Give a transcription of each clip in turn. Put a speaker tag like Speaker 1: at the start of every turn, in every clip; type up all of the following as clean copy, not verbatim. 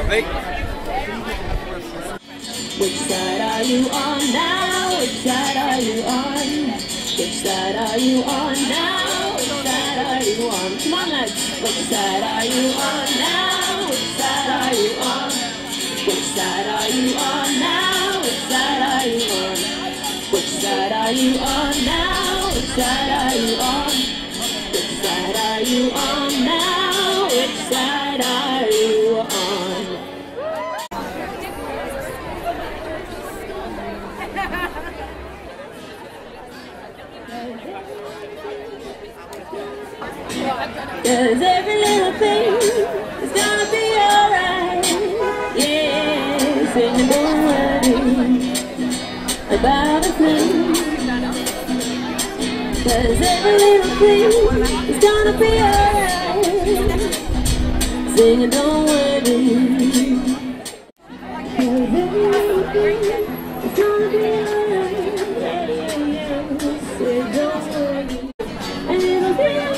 Speaker 1: Hey.
Speaker 2: Which side are you on now? Which side are you on? Which side are you on now? Which side are you on? Come on, lads. Which side are you on now? Which side are you on? Which side are you on now? Which side are you on? Which side are you on now? Which side are you on? Which side are you on now? Which side are you on? Cause every little thing is gonna be alright. Yeah, sing don't worry about a thing. Cause every little thing is gonna be alright. Sing don't worry. Cause every little thing is gonna be alright. Yeah, sing don't worry. And it'll be alright.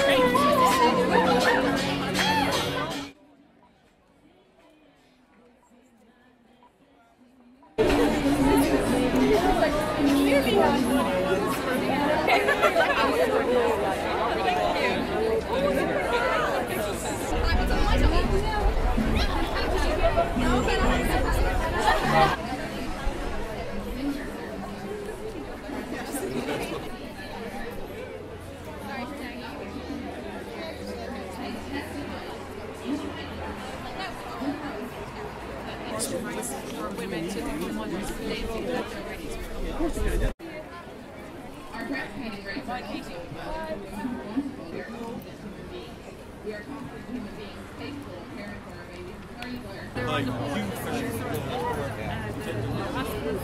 Speaker 3: Our breath painting rates are we are confident human beings capable of caring for our babies. How are you,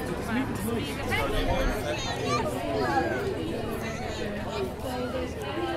Speaker 3: Blair?